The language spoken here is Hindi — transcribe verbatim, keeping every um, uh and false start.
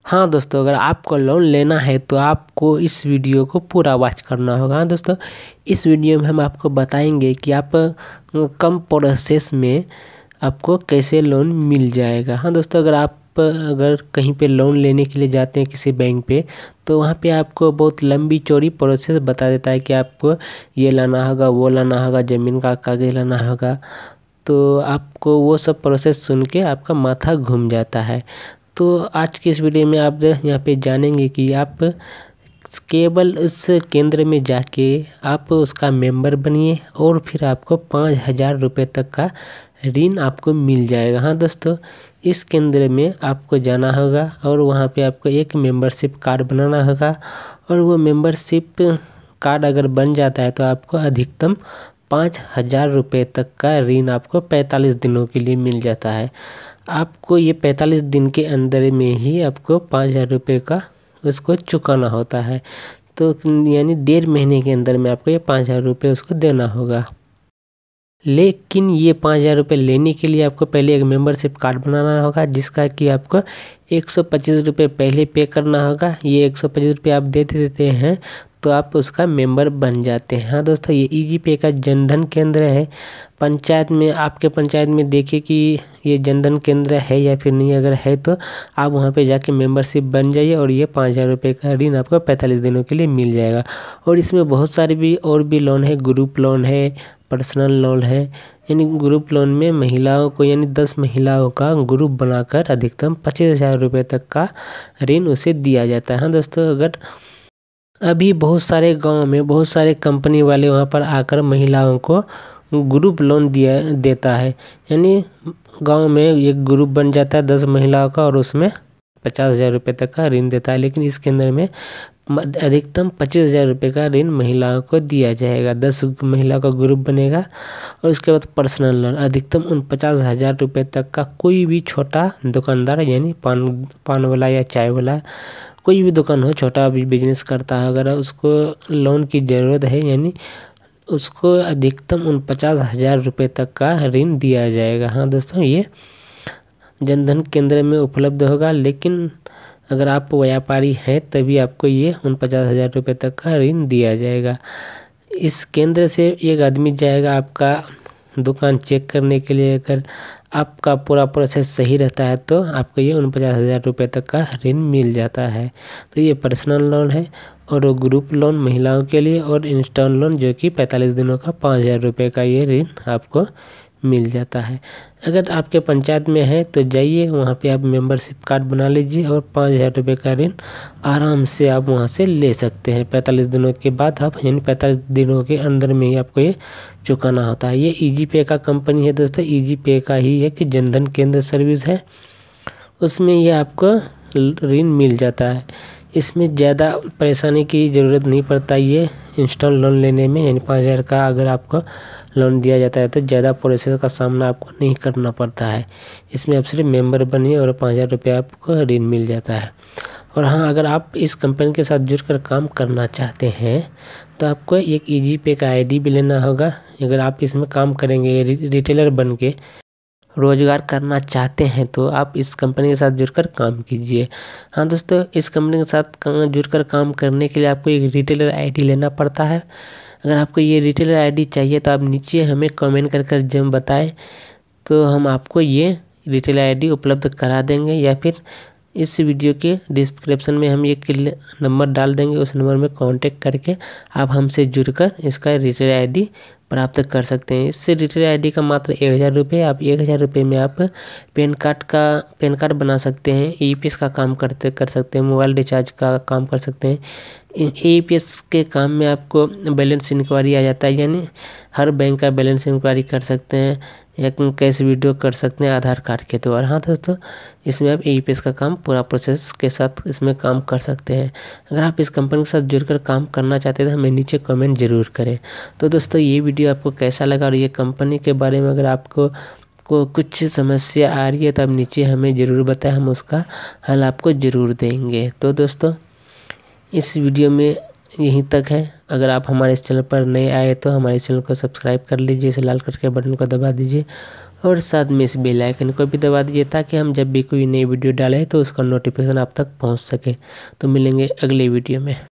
हाँ दोस्तों, अगर आपको लोन लेना है तो आपको इस वीडियो को पूरा वॉच करना होगा। हाँ दोस्तों, इस वीडियो में हम आपको बताएंगे कि आप कम प्रोसेस में आपको कैसे लोन मिल जाएगा। हाँ दोस्तों, अगर आप अगर कहीं पे लोन लेने के लिए जाते हैं किसी बैंक पे, तो वहाँ पे आपको बहुत लंबी चौड़ी प्रोसेस बता देता है कि आपको ये लाना होगा, वो लाना होगा, ज़मीन का कागज़ लाना होगा। तो आपको वो सब प्रोसेस सुन के आपका माथा घूम जाता है। तो आज की इस वीडियो में आप यहाँ पे जानेंगे कि आप केवल इस केंद्र में जाके आप उसका मेंबर बनिए और फिर आपको पाँच हज़ार रुपये तक का ऋण आपको मिल जाएगा। हाँ दोस्तों, इस केंद्र में आपको जाना होगा और वहाँ पे आपको एक मेंबरशिप कार्ड बनाना होगा, और वो मेंबरशिप कार्ड अगर बन जाता है तो आपको अधिकतम पाँच हज़ार रुपये तक का ऋण आपको पैंतालीस दिनों के लिए मिल जाता है। आपको ये पैंतालीस दिन के अंदर में ही आपको पाँच हज़ार रुपये का उसको चुकाना होता है। तो यानी डेढ़ महीने के अंदर में आपको ये पाँच हज़ार रुपये उसको देना होगा। लेकिन ये पाँच हज़ार रुपये लेने के लिए आपको पहले एक मेंबरशिप कार्ड बनाना होगा, जिसका कि आपको एक सौ पच्चीस रुपये पहले पे करना होगा। ये एक सौ पच्चीस रुपये आप देते देते हैं तो आप उसका मेंबर बन जाते हैं। हाँ दोस्तों, ये ईजीपे का जनधन केंद्र है। पंचायत में, आपके पंचायत में देखिए कि ये जनधन केंद्र है या फिर नहीं। अगर है तो आप वहाँ पे जाके मेंबरशिप बन जाइए और ये पाँच हज़ार रुपये का ऋण आपको पैंतालीस दिनों के लिए मिल जाएगा। और इसमें बहुत सारे भी और भी लोन है, ग्रुप लोन है, पर्सनल लोन है। यानी ग्रुप लोन में महिलाओं को, यानी दस महिलाओं का ग्रुप बनाकर अधिकतम पच्चीस हज़ार रुपये तक का ऋण उसे दिया जाता है। हाँ दोस्तों, अगर अभी बहुत सारे गांव में बहुत सारे कंपनी वाले वहां पर आकर महिलाओं को ग्रुप लोन दिया देता है। यानी गांव में एक ग्रुप बन जाता है दस महिलाओं का और उसमें पचास हज़ार रुपये तक का ऋण देता है। लेकिन इस केंद्र में अधिकतम पच्चीस हज़ार रुपये का ऋण महिलाओं को दिया जाएगा। दस महिलाओं का ग्रुप बनेगा और उसके बाद पर्सनल लोन अधिकतम उन पचास हज़ार रुपये तक का कोई भी छोटा दुकानदार, यानी पान पान वाला या चाय वाला, कोई भी दुकान हो, छोटा भी बिजनेस करता है, अगर उसको लोन की ज़रूरत है, यानी उसको अधिकतम उन पचास हज़ार रुपये तक का ऋण दिया जाएगा। हाँ दोस्तों, ये जनधन केंद्र में उपलब्ध होगा। लेकिन अगर आप व्यापारी हैं तभी आपको ये उन पचास हज़ार रुपये तक का ऋण दिया जाएगा। इस केंद्र से एक आदमी जाएगा आपका दुकान चेक करने के लिए। अगर आपका पूरा प्रोसेस सही रहता है तो आपको ये उन पचास हज़ार रुपये तक का ऋण मिल जाता है। तो ये पर्सनल लोन है, और वो ग्रुप लोन महिलाओं के लिए, और इंस्टॉल लोन जो कि पैंतालीस दिनों का पाँच हज़ार रुपये का ये ऋण आपको मिल जाता है। अगर आपके पंचायत में है तो जाइए वहाँ पे आप मेंबरशिप कार्ड बना लीजिए और पाँच हज़ार रुपये का ऋण आराम से आप वहाँ से ले सकते हैं। पैंतालीस दिनों के बाद आप, यानी पैंतालीस दिनों के अंदर में ही आपको ये चुकाना होता है। ये ईजीपे का कंपनी है दोस्तों, ईजीपे का ही एक जनधन केंद्र सर्विस है, उसमें ये आपको ऋण मिल जाता है। इसमें ज़्यादा परेशानी की ज़रूरत नहीं पड़ता ये इंस्टॉल लोन लेने में। यानी पाँच हज़ार का अगर आपको लोन दिया जाता है तो ज़्यादा प्रोसेस का सामना आपको नहीं करना पड़ता है। इसमें आप सिर्फ मेंबर बनिए और पाँच हज़ार रुपये आपको ऋण मिल जाता है। और हाँ, अगर आप इस कंपनी के साथ जुड़कर काम करना चाहते हैं तो आपको एक ईजीपे का आईडी भी लेना होगा। अगर आप इसमें काम करेंगे, रिटेलर बन के रोजगार करना चाहते हैं तो आप इस कंपनी के साथ जुड़कर काम कीजिए। हाँ दोस्तों, इस कंपनी के साथ जुड़कर काम करने के लिए आपको एक रिटेलर आईडी लेना पड़ता है। अगर आपको ये रिटेलर आईडी चाहिए तो आप नीचे हमें कमेंट कर कर जब बताएं तो हम आपको ये रिटेलर आईडी उपलब्ध करा देंगे, या फिर इस वीडियो के डिस्क्रिप्शन में हम एक नंबर डाल देंगे, उस नंबर में कांटेक्ट करके आप हमसे जुड़कर इसका रिटेलर आईडी प्राप्त कर सकते हैं। इससे रिटेलर आईडी का मात्र एक हज़ार रुपये, आप एक हज़ार रुपये में आप पैन कार्ड का पैन कार्ड बना सकते हैं, ईपीएस का काम करते कर सकते हैं, मोबाइल रिचार्ज का काम कर सकते हैं। ईपीएस के काम में आपको बैलेंस इंक्वायरी आ जाता है, यानी हर बैंक का बैलेंस इंक्वायरी कर सकते हैं, या कैश वीडियो कर सकते हैं आधार कार्ड के द्वारा। हाँ दोस्तों, इसमें आप ईपीएस का काम पूरा प्रोसेस के साथ इसमें काम कर सकते हैं। अगर आप इस कंपनी के साथ जुड़कर काम करना चाहते हैं तो हमें नीचे कमेंट जरूर करें। तो दोस्तों, ये वीडियो आपको कैसा लगा और ये कंपनी के बारे में अगर आपको को कुछ समस्या आ रही है तो आप नीचे हमें ज़रूर बताएं, हम उसका हल आपको ज़रूर देंगे। तो दोस्तों, इस वीडियो में यहीं तक है। अगर आप हमारे इस चैनल पर नए आए तो हमारे चैनल को सब्सक्राइब कर लीजिए, इस लाल कलर के बटन को दबा दीजिए और साथ में इस बेल आइकन को भी दबा दीजिए ताकि हम जब भी कोई नई वीडियो डालें तो उसका नोटिफिकेशन आप तक पहुंच सके। तो मिलेंगे अगले वीडियो में।